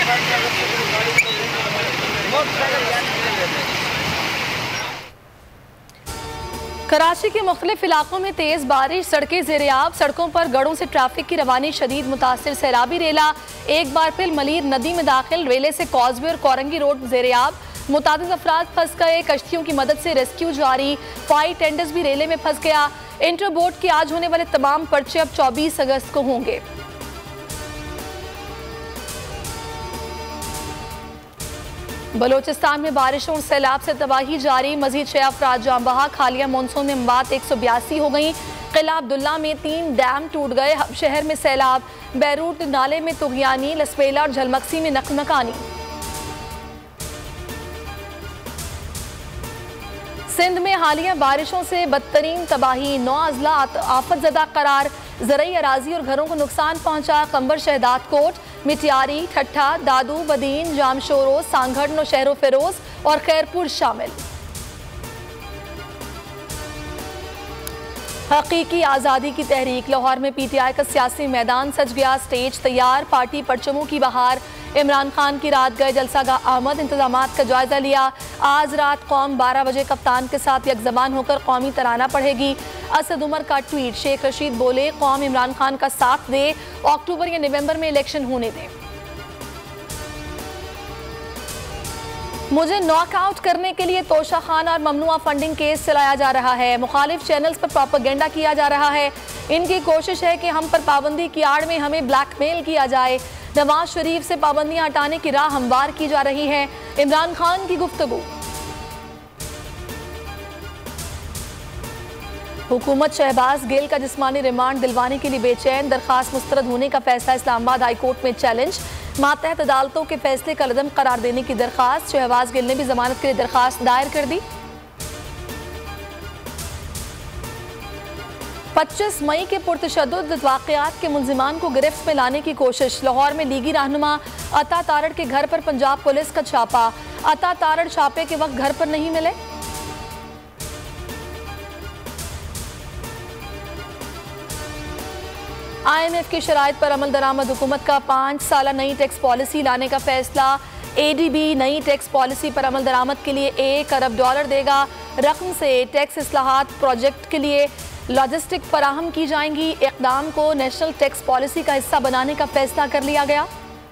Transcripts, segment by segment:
कराची के मुख्तलिफ इलाकों में तेज बारिश, सड़कें ज़ेर-ए-आब, सड़कों पर गड़ों से ट्रैफिक की रवानी शदीद मुतासिर। सैलाबी रेला एक बार फिर मलीर नदी में दाखिल, रेले से कॉजवे और कोरंगी रोड ज़ेर-ए-आब, मुतादिद अफराद फंस गए, कश्तियों की मदद से रेस्क्यू जारी, फायर टेंडर्स भी रेले में फंस गया। इंटर बोर्ड के आज होने वाले तमाम पर्चे अब 24 अगस्त को होंगे। बलोचिस्तान में बारिशों और सैलाब से तबाही जारी, मजीद 6 अफराद जाँ बहक, हालिया मानसून में अमवात 182 हो गई। किला अब्दुल्ला में 3 डैम टूट गए, अब शहर में सैलाब, बैरूट नाले में तुगयानी, लसपेला और झलमक्सी में नकनकानी। सिंध में हालिया बारिशों से बदतरीन तबाही, 9 अजला आफतजदा करार, ज़रई अराजी और घरों को नुकसान पहुंचा। कंबर शहदाद कोट, मिटियारी, ठट्ठा, दादू, बदीन, जामशोरो, सांगढ़, नौशहरो फिरोज और खैरपुर शामिल। हकीकी आज़ादी की तहरीक, लाहौर में PTI का सियासी मैदान सज गया, स्टेज तैयार, पार्टी परचमों की बहार। इमरान खान की रात गए जलसागाह आमद, इंतजामात का जायजा लिया। आज रात कौम 12 बजे कप्तान के साथ यकजबान होकर कौमी तराना पढ़ेगी। असद उमर का ट्वीट, शेख रशीद बोले कौम इमरान खान का साथ दे, अक्टूबर या नवंबर में इलेक्शन होने दें। मुझे नॉकआउट करने के लिए तोशा खान और ममनुआ फंडिंग केस चलाया जा रहा है, मुखालिफ चैनल्स पर प्रोपेगेंडा किया जा रहा है। इनकी कोशिश है कि हम पर पाबंदी की आड़ में हमें ब्लैकमेल किया जाए। नवाज शरीफ से पाबंदियां हटाने की राह हमवार की जा रही है, इमरान खान की गुफ्तगू। हुकूमत शहबाज गिल का जिस्मानी रिमांड दिलवाने के लिए बेचैन, दरखास्त मुस्तरद होने का फैसला इस्लामाबाद हाई कोर्ट में चैलेंज। मातहत अदालतों के फैसले का लदम करार देने की दरखास्त, शहबाज गिल ने भी जमानत के लिए दरखास्त दायर कर दी। 25 मई के पुरतशद्दुद वाक़यात के मुल्जिमान को गिरफ्त में लाने की कोशिश, लाहौर में लीगी रहनुमा अता तारड़ के घर पर पंजाब पुलिस का छापा। अता तारड़ छापे के वक्त घर पर नहीं मिले। IMF की शराइत पर अमल दरामद, हुकूमत का 5 साला नई टैक्स पॉलिसी लाने का फैसला। ADB नई टैक्स पॉलिसी पर अमल दरामद के लिए $1 अरब देगा। रकम से टैक्स इस्लाहात प्रोजेक्ट के लिए लॉजिस्टिक फराहम की जाएंगी। इक़दाम को नेशनल टैक्स पॉलिसी का हिस्सा बनाने का फैसला कर लिया गया।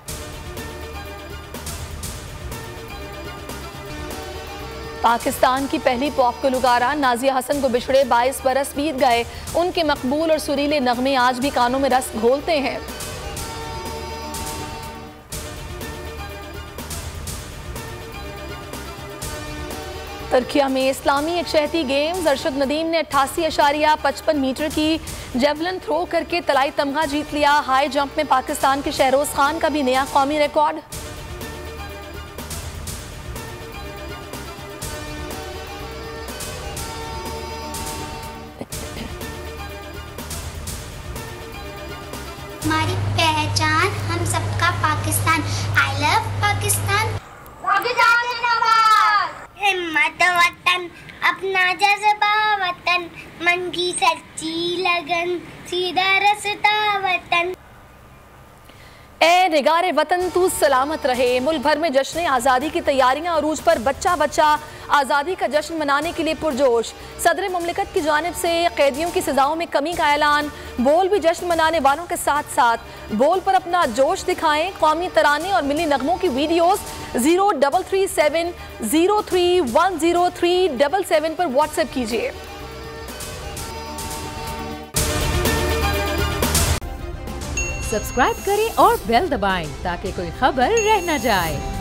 पाकिस्तान की पहली पॉप गुलकारा नाजिया हसन को बिछड़े 22 बरस बीत गए, उनके मकबूल और सुरीले नगमे आज भी कानों में रस घोलते हैं। तुर्किया में इस्लामी यकशहती गेम्स, अरशद नदीम ने 88.55 मीटर की जेवलिन थ्रो करके तलाई तमगा जीत लिया। हाई जंप में पाकिस्तान के शहरोज खान का भी नया कौमी रिकॉर्ड। हमारी पहचान, हम सबका पाकिस्तान। I love Pakistan. पाकिस्तान जिंदाबाद। हिम्मत वतन, अपना जज्बा वतन, मन की सच्ची लगन, सीधा रास्ता वतन। ए निगारे वतन तू सलामत रहे। मुल्क भर में जश्न आज़ादी की तैयारियां अरूज पर, बच्चा बच्चा आज़ादी का जश्न मनाने के लिए पुरजोश। सदर मुमलिकत की जानिब से कैदियों की सजाओं में कमी का ऐलान। बोल भी जश्न मनाने वालों के साथ साथ बोल पर अपना जोश दिखाएं। कौमी तराने और मिली नगमों की वीडियोस 0337 031037 पर व्हाट्सएप कीजिए। सब्सक्राइब करें और बेल दबाएं ताकि कोई खबर रह न जाए।